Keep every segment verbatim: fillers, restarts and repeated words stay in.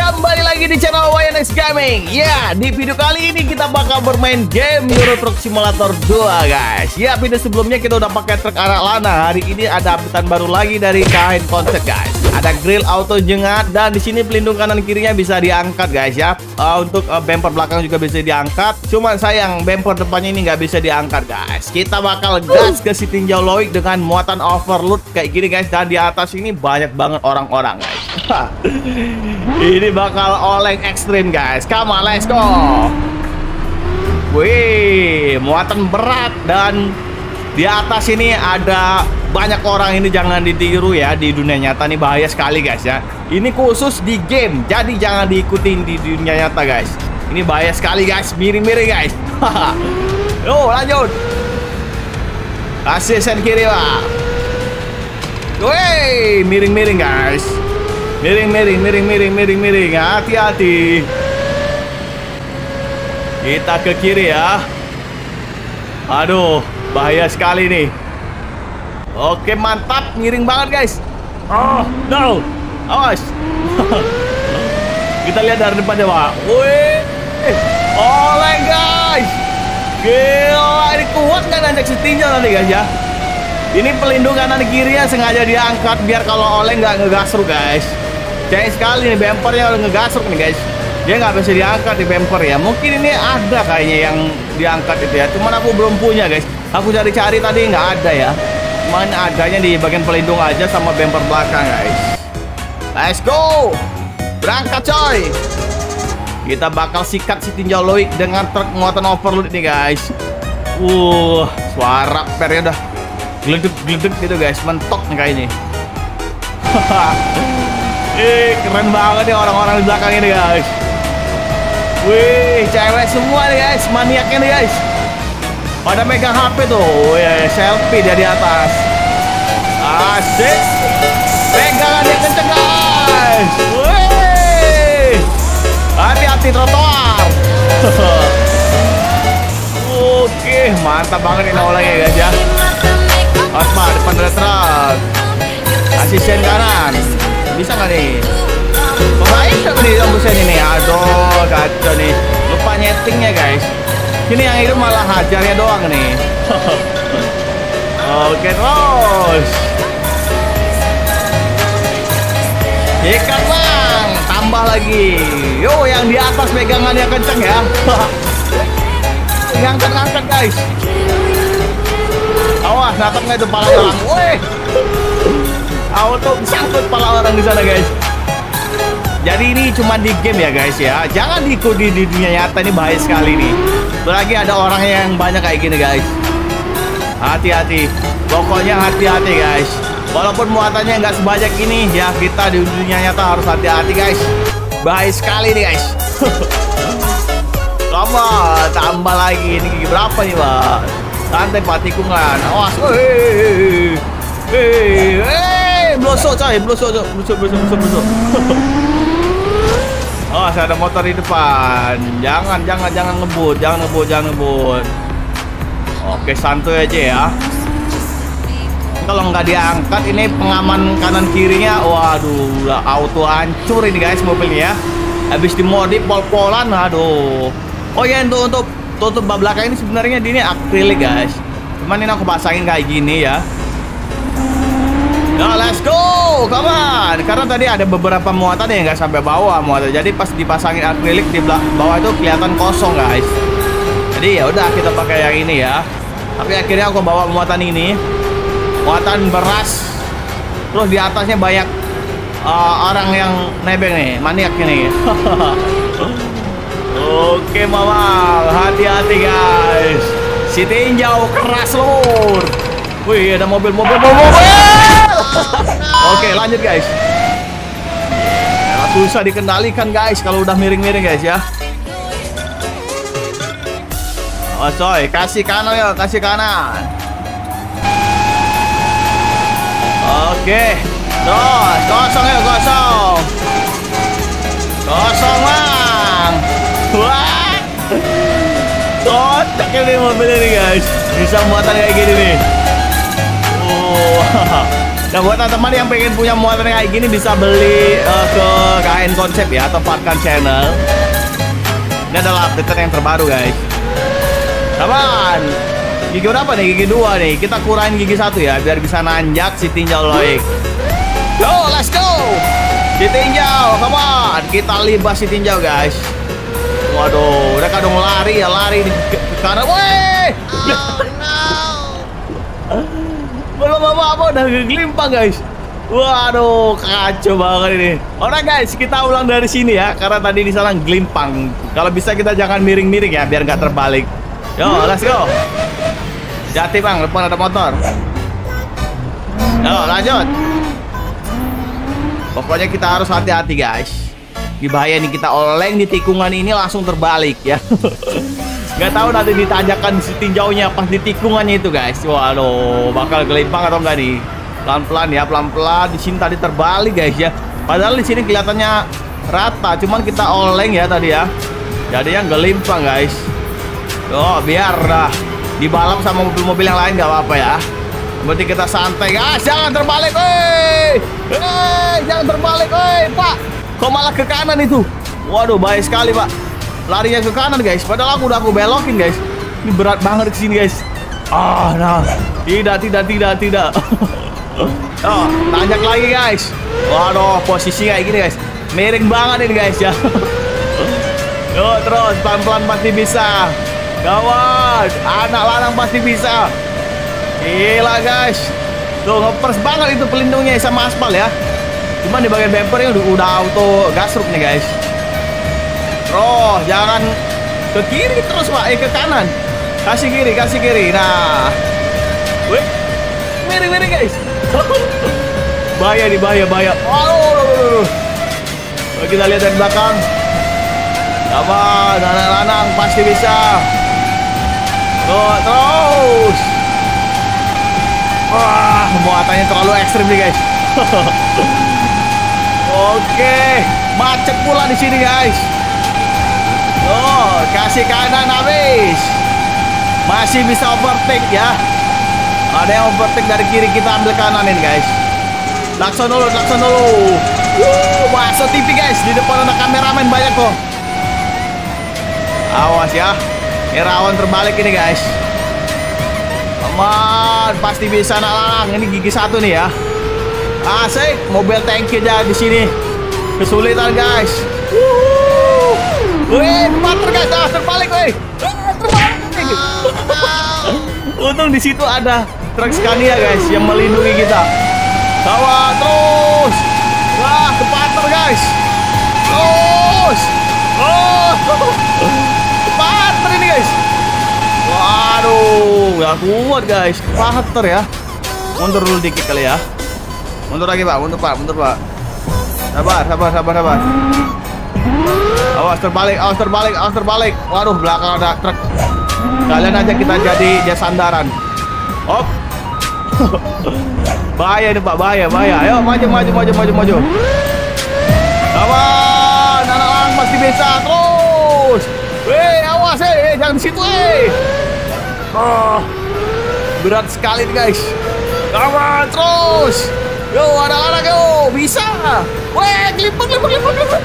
Kembali lagi di channel Y N X Gaming. Ya, di video kali ini kita bakal bermain game Euro Truck Simulator dua, guys. Ya, video sebelumnya kita udah pakai truk anak lana. Hari ini ada update baru lagi dari Kahin Konsep, guys. Ada grill auto jengat dan di sini pelindung kanan kirinya bisa diangkat, guys ya. Uh, untuk uh, bumper belakang juga bisa diangkat. Cuma sayang bumper depannya ini nggak bisa diangkat, guys. Kita bakal gas ke si tinjau Loic dengan muatan overload kayak gini, guys. Dan di atas ini banyak banget orang-orang, guys. Ini bakal oleng ekstrim, guys. Come on, let's go. Wih, muatan berat dan di atas ini ada banyak orang. Ini jangan ditiru ya, di dunia nyata nih bahaya sekali, guys ya. Ini khusus di game, jadi jangan diikutin di dunia nyata, guys. Ini bahaya sekali, guys. Miring-miring, guys. Yo, lanjut. Kasih sen kiri, Pak. Wih, miring-miring, guys. Miring, miring, miring, miring, miring, miring. Hati-hati. Kita ke kiri ya. Aduh, bahaya sekali nih. Oke, mantap. Miring banget, guys. Oh, no. Awas. Kita lihat dari depannya, Pak. Wih. Oleh, guys. Gila, ini kuat kan nanjak setinjau nanti, guys ya. Ini pelindung kanan kirinya sengaja diangkat biar kalau oleh nggak ngegasruk, guys. Sayang sekali nih bumpernya ngegasruk nih, guys. Dia nggak bisa diangkat di bumper ya. Mungkin ini ada kayaknya yang diangkat itu ya. Cuman aku belum punya, guys. Aku cari-cari tadi nggak ada ya. Cuman adanya di bagian pelindung aja sama bumper belakang, guys. Let's go. Berangkat, coy. Kita bakal sikat si tinjau Loic dengan truk muatan overload ini, guys. Uh, suara pernya udah gledek-gledek gitu, guys. Mentok nih kayaknya. Ih, keren banget ya orang-orang di belakang ini, guys. Wih, cewek semua nih, guys. Maniaknya nih, guys. Pada megang H P tuh. Wih, selfie dia di atas. Asik. Pegangan yang kenceng, guys. Wih. Hati-hati trotoar. Oke, mantap banget ini olehnya, guys ya. Asma, depan ada truk. Asisten kanan. Bisa nggak nih? Pemain nggak nih tembusnya ini? Aduh, kacau nih. Lupa nyetingnya, guys. Ini yang itu malah hajarnya doang nih. Oke, terus. Ikat, Bang. Tambah lagi. Yo, yang di atas pegangannya kenceng ya. Ngangkat-ngangkat, guys. Awas, natap nggak itu pala orang. Wih. Auto sangkut pala orang di sana, guys. Jadi ini cuma di game ya, guys ya. Jangan diikuti di dunia nyata, ini bahaya sekali nih. Apalagi ada orang yang banyak kayak gini, guys. Hati-hati. Pokoknya hati-hati, guys. Walaupun muatannya nggak sebanyak ini, ya kita di dunia nyata harus hati-hati, guys. Bahaya sekali nih, guys. Lama tambah lagi. Ini berapa nih, Pak? Santai, Pak, tikungan. Awas. Hei, hei, hei, blosok, coy, blosok, blosok, blosok, blosok, blosok. Oh, saya ada motor di depan. Jangan, jangan, jangan ngebut, jangan ngebut, jangan ngebut. Oke, santuy aja ya. Kalau nggak diangkat, ini pengaman kanan kirinya, waduh, lah auto hancur ini, guys, mobilnya ya. Habis dimodif pol-polan, aduh. Oh ya, untuk untuk tutup bak belakang ini sebenarnya ini akrilik, guys. Cuman ini aku pasangin kayak gini ya. Nah, let's go, come on. Karena tadi ada beberapa muatan yang nggak sampai bawah muatan. Jadi pas dipasangin akrilik di bawah itu kelihatan kosong, guys. Jadi ya udah kita pakai yang ini ya. Tapi akhirnya aku bawa muatan ini, muatan beras. Terus di atasnya banyak uh, orang yang nebeng nih, maniak ini. Oke, mama, hati-hati, guys. Si tinjau keras, lur. Wih, ada mobil, mobil, mobil, mobil. Oke, lanjut, guys. Ya, susah dikendalikan, guys, kalau udah miring-miring, guys ya. Oh, coy, kasih kanan ya, kasih kanan. Oke, terus kosong ya, kosong. Kosong, Bang. Wah, kocak ini mobil ini, guys. Bisa muatan kayak gini nih. Oh, Nah, buat teman-teman yang pengen punya motor kayak gini bisa beli uh, ke K N Konsep ya, atau Farkan Channel. Ini adalah update yang terbaru guys. Teman, gigi berapa nih? Gigi dua nih. Kita kurangin gigi satu ya, biar bisa nanjak si tinjau loik. Yo, let's go. Si tinjau, come on. Kita libas si tinjau guys. Waduh, udah kadang lari ya, lari di ke, ke kanan. Woi. Oh no. Belum apa-apa udah gelimpang guys. Waduh, kacau banget ini. Oke guys, kita ulang dari sini ya, karena tadi di sana gelimpang. Kalau bisa kita jangan miring-miring ya, biar nggak terbalik. Yo, let's go. Jati bang, depan ada motor. Yo, lanjut. Pokoknya kita harus hati-hati guys. Di bahaya nih, kita oleng di tikungan ini langsung terbalik ya. Nggak tahu nanti ditanjakan si tinjaunya pas di tikungannya itu guys. Waduh, bakal gelimpang atau enggak nih? Pelan-pelan ya, pelan-pelan. Di sini tadi terbalik guys ya. Padahal di sini kelihatannya rata, cuman kita oleng ya tadi ya. Jadi yang gelimpang guys. Oh, biar dah dibalap sama mobil-mobil yang lain nggak apa-apa ya. Berarti kita santai guys. Jangan terbalik, woi. Hei, jangan terbalik, woi, Pak. Kok malah ke kanan itu? Waduh, bahaya sekali Pak. Larinya ke kanan guys. Padahal aku udah aku belokin guys. Ini berat banget ke sini guys. Ah, nah. Tidak, tidak, tidak, tidak. Oh, tanjak lagi guys. Waduh, posisi kayak gini guys. Miring banget ini guys ya. Yuk, terus pelan-pelan pasti bisa. Gawat, anak lanang pasti bisa. Gila guys. Tuh, ngepers banget itu pelindungnya sama aspal ya. Cuman di bagian bumpernya udah, udah auto gasruk nih guys. Oh, jangan ke kiri terus Pak, eh ke kanan. Kasih kiri, kasih kiri. Nah. Wih. Miring-miring guys. Bahaya nih, bahaya, bahaya. Waduh. Kita lihat dari belakang. Apa, lanang-lanang pasti bisa. Tuh, terus. Wah, muatannya terlalu ekstrim nih guys. Oke, macet pula di sini guys. Oh, kasih kanan habis. Masih bisa overtake ya. Ada yang overtake dari kiri, kita ambil kanan ini guys. Lakson dulu, lakson dulu. Wuh, masuk T V guys. Di depan ada kameramen banyak kok. Awas ya. Ini rawan terbalik ini guys. Aman, pasti bisa nalang. Ini gigi satu nih ya. Asik, mobil tanki aja di sini. Kesulitan guys. Wuh. Wih, pater guys, ah, terbalik weh. Terbalik. Untung di situ ada truk Scania guys yang melindungi kita. Kawat terus. Wah, ke pater guys. Terus. Oh. Ke pater ini guys. Waduh, gak kuat guys. Pater ya. Mundur dulu dikit kali ya. Mundur lagi Pak, mundur Pak, mundur Pak. Sabar, sabar, sabar, sabar. Awas terbalik, awas terbalik, awas terbalik. Waduh, belakang ada truk. Kalian aja kita jadi dia sandaran. Op. Bahaya nih Pak, bahaya, bahaya. Ayo maju, maju, maju, maju, maju. Kawan, anak-anak masih bisa terus. Weh, awas eh, jangan di situ eh. Oh, berat sekali nih guys. Kawan, terus. Yo, ada anak yo, bisa. Weh, kelipang, kelipang, kelipang, kelipang.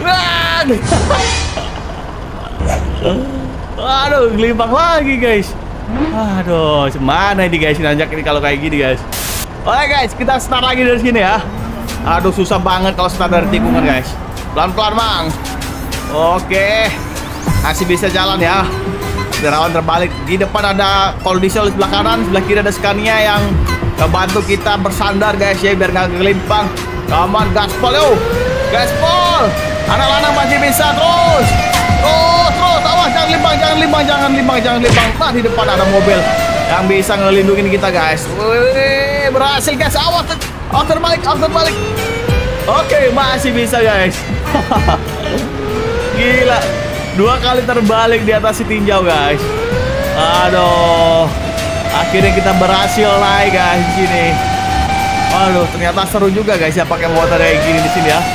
Aduh, gelimpang lagi guys. Aduh, semana ini guys nanjak ini kalau kayak gini guys. Oke guys, kita start lagi dari sini ya. Aduh, susah banget kalau start dari tikungan guys. Pelan-pelan bang. Oke, masih bisa jalan ya. Derawan terbalik. Di depan ada Koldiesel, sebelah kanan, sebelah kiri ada Scania yang bantu kita bersandar guys ya, biar nggak gelimpang. Kaman, gaspol yo, gaspol. Anak-anak masih bisa terus. Terus, terus, awas, jangan limbang, jangan limbang, jangan limbang, jangan limbang. Nah, di depan ada mobil yang bisa ngelindungin kita guys. Wih, berhasil guys, awas, awas terbalik, awas terbalik. Oke, masih bisa guys. Gila, dua kali terbalik di atas si tinjau guys. Aduh, akhirnya kita berhasil naik guys di sini. Waduh, ternyata seru juga guys ya pakai motor kayak gini di sini ya.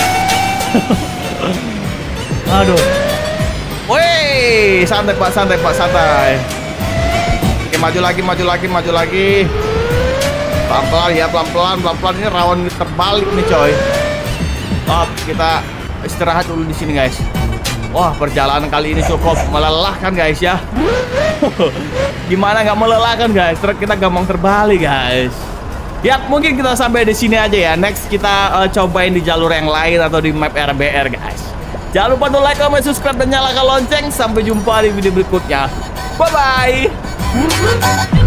Aduh. Wih, santai Pak, santai Pak, santai. Oke, maju lagi, maju lagi, maju lagi. Pelan-pelan ya, pelan-pelan, pelan-pelan. Ini rawan terbalik nih coy. Oh, kita istirahat dulu di sini guys. Wah, perjalanan kali ini cukup melelahkan guys ya. Gimana nggak melelahkan guys? Truk kita gampang terbalik guys. Ya, mungkin kita sampai di sini aja ya. Next kita uh, cobain di jalur yang lain atau di map R B R guys. Jangan lupa untuk like, comment, subscribe, dan nyalakan lonceng. Sampai jumpa di video berikutnya. Bye bye.